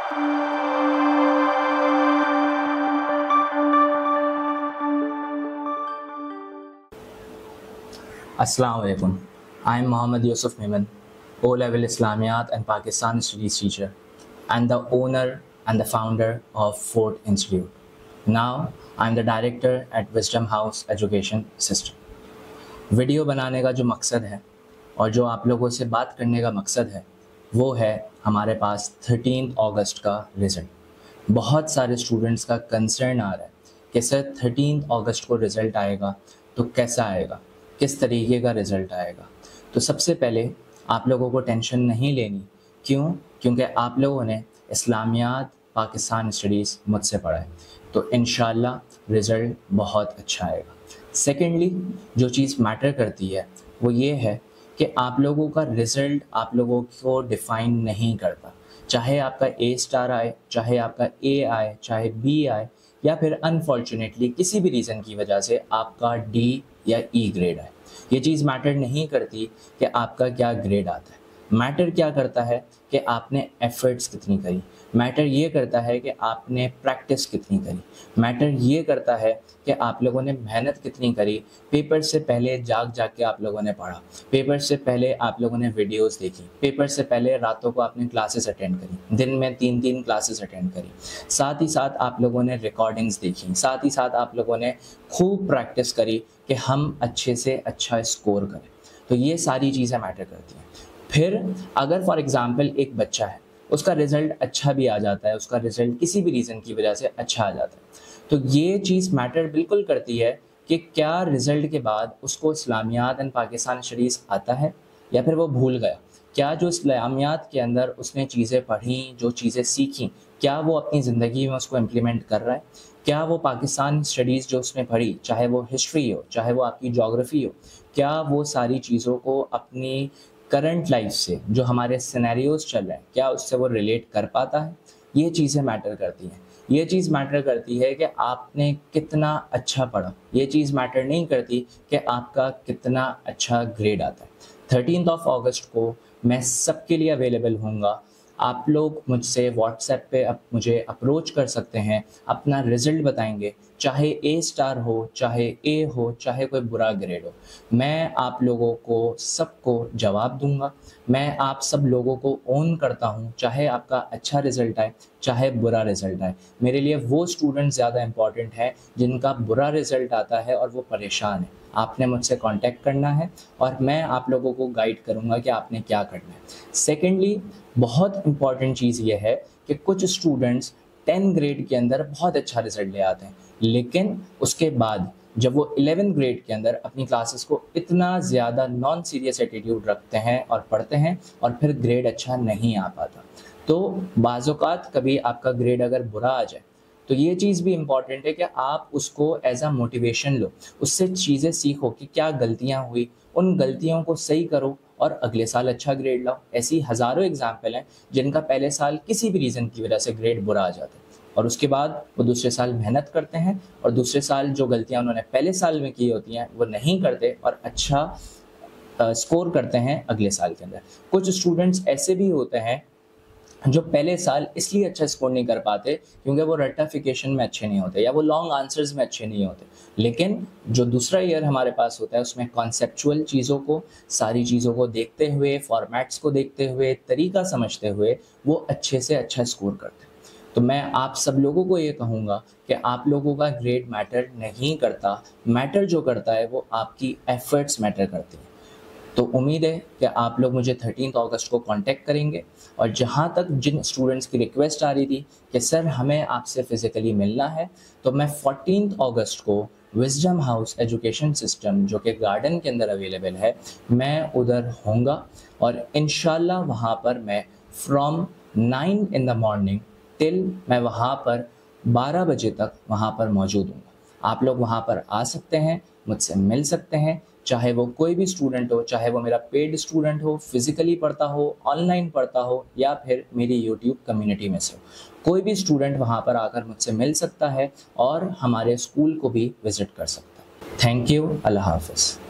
Assalamu alaikum. I am Mohammad Yusuf Miman, O-Level Islamiyat and Pakistan Studies teacher and the owner and the founder of Fort Institute. Now, I am the director at Wisdom House Education System. Video बनाने का जो मकसद है और जो आप लोगों से बात करने का मकसद है वो है हमारे पास 13 अगस्त का रिज़ल्ट। बहुत सारे स्टूडेंट्स का कंसर्न आ रहा है कि सर 13 अगस्त को रिज़ल्ट आएगा तो कैसा आएगा, किस तरीके का रिज़ल्ट आएगा। तो सबसे पहले आप लोगों को टेंशन नहीं लेनी। क्यों? क्योंकि आप लोगों ने इस्लामियात पाकिस्तान स्टडीज़ मुझसे पढ़ा है, तो इंशाल्लाह रिज़ल्ट बहुत अच्छा आएगा। सेकेंडली, जो चीज़ मैटर करती है वो ये है कि आप लोगों का रिज़ल्ट आप लोगों को डिफ़ाइन नहीं करता। चाहे आपका ए स्टार आए, चाहे आपका ए आए, चाहे बी आए, या फिर अनफॉर्चुनेटली किसी भी रीज़न की वजह से आपका डी या ई ग्रेड आए, ये चीज़ मैटर नहीं करती कि आपका क्या ग्रेड आता है। मैटर क्या करता है कि आपने एफर्ट्स कितनी करी। मैटर ये करता है कि आपने प्रैक्टिस कितनी करी। मैटर ये करता है कि आप लोगों ने मेहनत कितनी करी। पेपर से पहले जाग के आप लोगों ने पढ़ा, पेपर से पहले आप लोगों ने वीडियोस देखी, पेपर से पहले रातों को आपने क्लासेस अटेंड करी, दिन में 3 क्लासेस अटेंड करी, साथ ही साथ आप लोगों ने रिकॉर्डिंग्स देखी, साथ ही साथ आप लोगों ने खूब प्रैक्टिस करी कि हम अच्छे से अच्छा स्कोर करें। तो ये सारी चीज़ें मैटर करती हैं। फिर अगर फॉर एग्ज़ाम्पल एक बच्चा है, उसका रिज़ल्ट अच्छा भी आ जाता है, उसका रिज़ल्ट किसी भी रीज़न की वजह से अच्छा आ जाता है, तो ये चीज़ मैटर बिल्कुल करती है कि क्या रिज़ल्ट के बाद उसको इस्लामियात एंड पाकिस्तान स्टडीज़ आता है या फिर वो भूल गया। क्या जो इस्लामियात के अंदर उसने चीज़ें पढ़ी, जो चीज़ें सीखी, क्या वो अपनी ज़िंदगी में उसको इम्प्लीमेंट कर रहा है। क्या वो पाकिस्तान स्टडीज़ जो उसने पढ़ी, चाहे वो हिस्ट्री हो, चाहे वो आपकी जोग्राफ़ी हो, क्या वो सारी चीज़ों को अपनी करंट लाइफ से, जो हमारे सिनेरियोज चल रहे हैं, क्या उससे वो रिलेट कर पाता है। ये चीज़ें मैटर करती हैं। ये चीज़ मैटर करती है कि आपने कितना अच्छा पढ़ा। ये चीज़ मैटर नहीं करती कि आपका कितना अच्छा ग्रेड आता है। 13 अगस्त को मैं सबके लिए अवेलेबल होऊंगा। आप लोग मुझसे व्हाट्सएप पे मुझे अप्रोच कर सकते हैं, अपना रिज़ल्ट बताएंगे, चाहे ए स्टार हो, चाहे ए हो, चाहे कोई बुरा ग्रेड हो, मैं आप लोगों को सबको जवाब दूंगा। मैं आप सब लोगों को ओन करता हूं, चाहे आपका अच्छा रिज़ल्ट आए, चाहे बुरा रिज़ल्ट आए। मेरे लिए वो स्टूडेंट ज़्यादा इम्पॉर्टेंट है जिनका बुरा रिज़ल्ट आता है और वो परेशान है। आपने मुझसे कांटेक्ट करना है और मैं आप लोगों को गाइड करूंगा कि आपने क्या करना है। सेकेंडली, बहुत इम्पॉर्टेंट चीज़ ये है कि कुछ स्टूडेंट्स 10 ग्रेड के अंदर बहुत अच्छा रिज़ल्ट ले आते हैं, लेकिन उसके बाद जब वो 11 ग्रेड के अंदर अपनी क्लासेस को इतना ज़्यादा नॉन सीरियस एटीट्यूड रखते हैं और पढ़ते हैं और फिर ग्रेड अच्छा नहीं आ पाता। तो बाज़ौक़ात कभी आपका ग्रेड अगर बुरा आ जाए तो ये चीज़ भी इम्पॉर्टेंट है कि आप उसको एज अ मोटिवेशन लो, उससे चीज़ें सीखो कि क्या गलतियाँ हुई, उन गलतियों को सही करो और अगले साल अच्छा ग्रेड लाओ। ऐसी हज़ारों एग्जाम्पल हैं जिनका पहले साल किसी भी रीज़न की वजह से ग्रेड बुरा आ जाता है और उसके बाद वो दूसरे साल मेहनत करते हैं और दूसरे साल जो गलतियाँ उन्होंने पहले साल में की होती हैं वो नहीं करते और अच्छा स्कोर करते हैं अगले साल के अंदर। कुछ स्टूडेंट्स ऐसे भी होते हैं जो पहले साल इसलिए अच्छा स्कोर नहीं कर पाते क्योंकि वो रेक्टिफिकेशन में अच्छे नहीं होते या वो लॉन्ग आंसर्स में अच्छे नहीं होते, लेकिन जो दूसरा ईयर हमारे पास होता है उसमें कॉन्सेप्चुअल चीज़ों को, सारी चीज़ों को देखते हुए, फॉर्मेट्स को देखते हुए, तरीका समझते हुए वो अच्छे से अच्छा स्कोर करते हैं। तो मैं आप सब लोगों को ये कहूँगा कि आप लोगों का ग्रेड मैटर नहीं करता, मैटर जो करता है वो आपकी एफर्ट्स मैटर करती हैं। तो उम्मीद है कि आप लोग मुझे 13 अगस्त को कांटेक्ट करेंगे। और जहाँ तक जिन स्टूडेंट्स की रिक्वेस्ट आ रही थी कि सर हमें आपसे फ़िज़िकली मिलना है, तो मैं 14 अगस्त को विज़डम हाउस एजुकेशन सिस्टम जो कि गार्डन के अंदर अवेलेबल है, मैं उधर होऊंगा और इंशाल्लाह वहाँ पर मैं from 9 in the morning till मैं वहाँ पर 12 बजे तक वहाँ पर मौजूद हूँ। आप लोग वहाँ पर आ सकते हैं, मुझसे मिल सकते हैं, चाहे वो कोई भी स्टूडेंट हो, चाहे वो मेरा पेड स्टूडेंट हो, फिज़िकली पढ़ता हो, ऑनलाइन पढ़ता हो या फिर मेरी यूट्यूब कम्युनिटी में से हो। कोई भी स्टूडेंट वहाँ पर आकर मुझसे मिल सकता है और हमारे स्कूल को भी विज़िट कर सकता है। Thank you. अल्लाह हाफ़िज़।